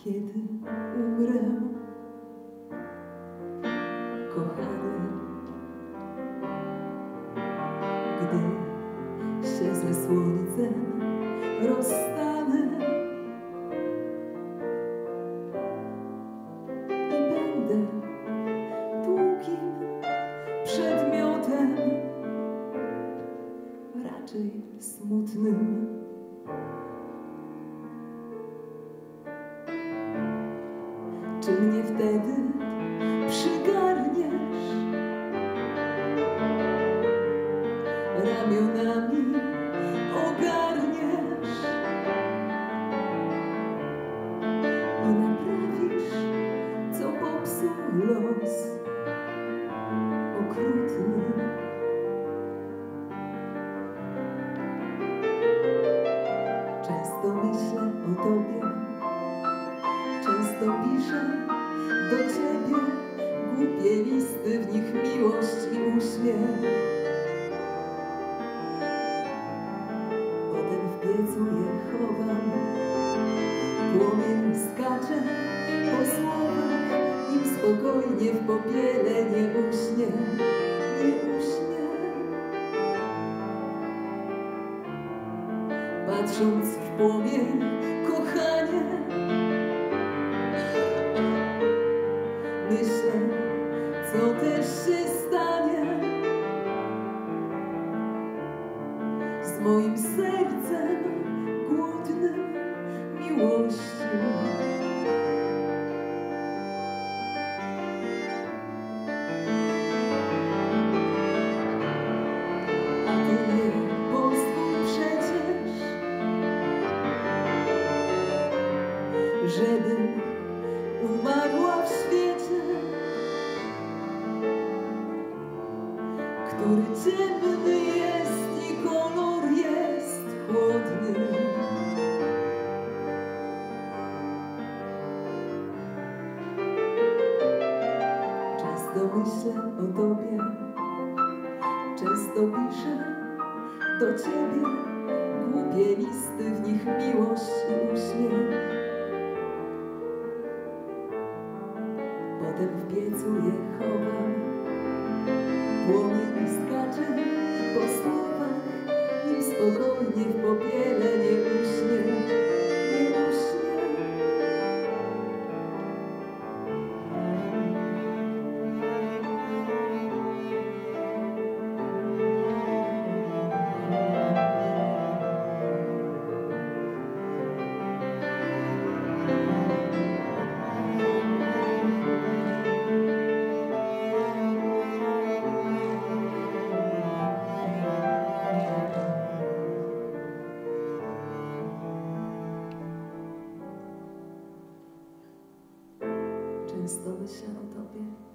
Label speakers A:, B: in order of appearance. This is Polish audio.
A: Kiedy umrę, kochany, gdy się ze słońcem rozstanę i będę długim przedmiotem, raczej smutnym. Czy mnie wtedy przygarniesz ramionami, ogarniesz i naprawisz, co popsuł los okrutny? Często myślę o tobie, często piszę do ciebie głupie listy, w nich miłość i uśmiech. Potem w piecu je chowam, płomień skacze po słowach, nim spokojnie w popiele nie uśnie, nie uśnie. Patrząc w płomień, kochanie, myślę, co też się stanie z moim sercem głodnym miłości. A ty nie pozwól przecież, żebym umarła w świecie, który ciemny jest i kolor jest chłodny. Często myślę o tobie, często piszę do ciebie głupie listy, w nich miłość i uśmiech. Potem w piecu je chowam, płomień skacze po słowach, nim spokojnie w popiele nie uśnie, nie uśnie. Często myślę o tobie.